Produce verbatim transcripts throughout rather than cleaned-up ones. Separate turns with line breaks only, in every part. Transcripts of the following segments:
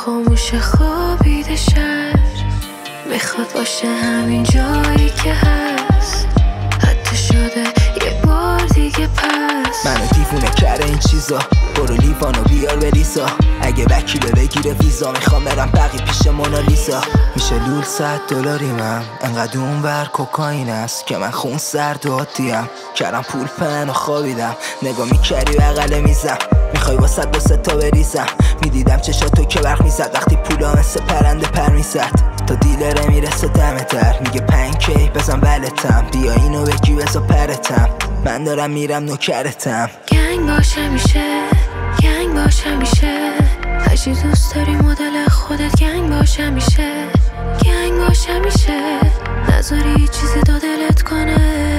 خاموش خوابیده شهر میخواد باشه همین جایی که هست، حتی شده یه بار دیگه پس.
منو دیوونه کرده این چیزا، برو لیوانو بیار بریزا. اگه وکیله بگیره ویزا، میخوام برم بقی پیش مونالیزا. میشه لول صد دلاریم، انقدر اونور کوکائین است که من خون سرد و عادیم. کردم پول پن و خوابیدم، نگاه میکردی بغل میزم. میخوای واسه دو سه تا بریزم، میدیدم چشاتو که برق میزد وقتی پولا مثل پرنده پر میزد. تا دیلره میرسه دمه در، میگه پنکی بزن ولتم، بیا اینو بگی بزا پرتم، من دارم میرم نوکرتم.
گنگ باش همیشه، گنگ باش همیشه، هرچی دوست داری مدل خودت. گنگ باش همیشه، گنگ باش همیشه، نذاری چیزی دو دلت کنه.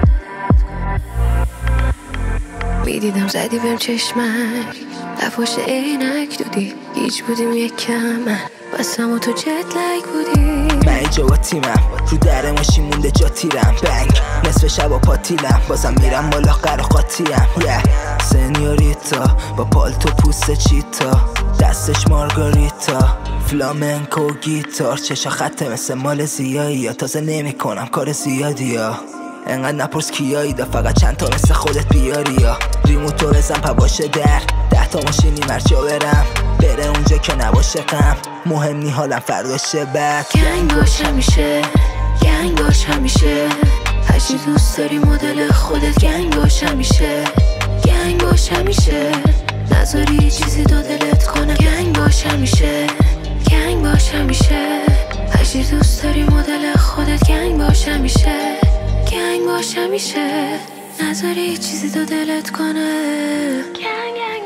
میدیدم زدی بهم چشمک، لفاش عینک دودی، هیچ بودیم یک کمن، بسم و تو جت لگ بودی.
من اینجا با تیمم، رو در ماشین مونده جا تیرم. بنگ نصف شب و پاتیلم، بازم میرم بالا قر و قاطیم. یه سنیوریتا با پالتو پوست چیتا، دستش مارگاریتا، فلامنکو گیتار، چشا خطه مثل مال زیایی یا تازه نمی کنم کار زیادی ها. انقدر نپرس کیایی دا، فقط چند تا مثل خودت بیاری یا ریموتو بزن پا باشه در ده تا ماشینی مرجا برم، بره اونجا که نباشه غم، مهم نی حالم فرداشه بعد.
گنگ باش همیشه، گنگ باش همیشه، هرچی دوست داری مدل خودت. گنگ باش همیشه، گنگ باش همیشه، نذاری چیزی دو دلت کنه. گنگ باش همیشه، گنگ باش همیشه، هرچی دوست داری مدل خودت. گنگ باش همیشه، گنگ باش همیشه، نذاری چیزی دو دلت کنه. گنگ